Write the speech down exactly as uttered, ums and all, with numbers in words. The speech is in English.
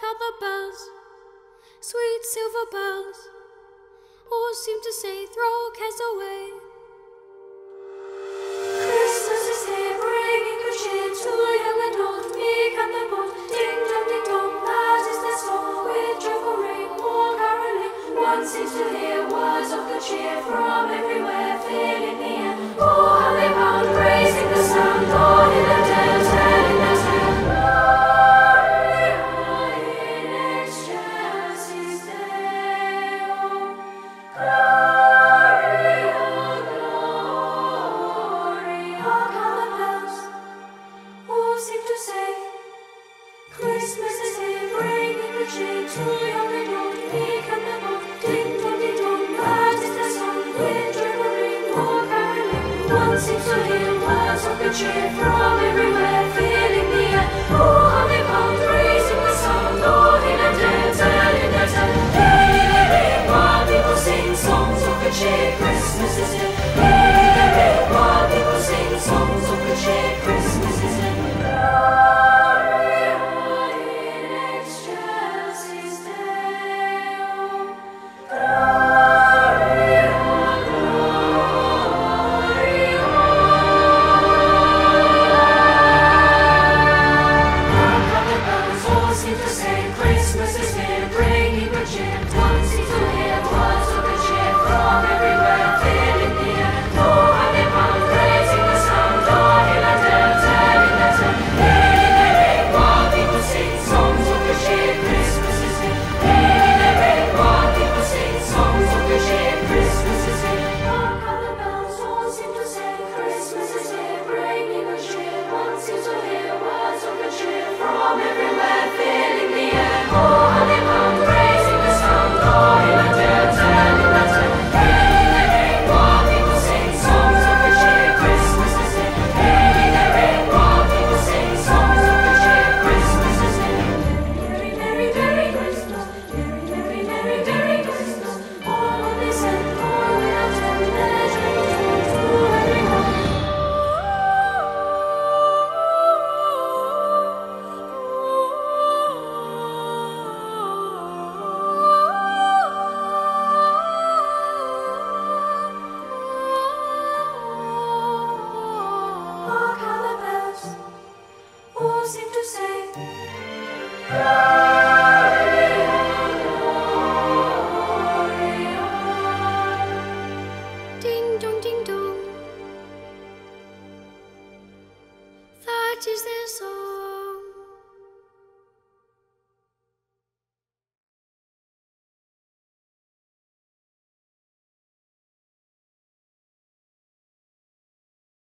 how the bells, sweet silver bells, all seem to say, throw cares away. Christmas is here, bringing good cheer to young and old, meek and the bold. Ding dong, ding dong, that is their song. With joyful ring or caroling, one seems to hear words of good cheer from everywhere, filling the air. Oh, how they pound, raising the sound, all in the dale, telling their tale. Christmas is here, bringing good cheer to young and old, meek and the bold. Ding dong, ding dong, that is their song. With joyful ring or caroling, one seems to hear words of good cheer from everywhere, filling the air. Oh, how they pound, raising the sound, all in a dale, telling their tale. Hey, hey, hey, while people sing songs of good cheer, Christmas is here. Hey, hey, hey, while people sing songs of good cheer, Christmas is here. Seem to say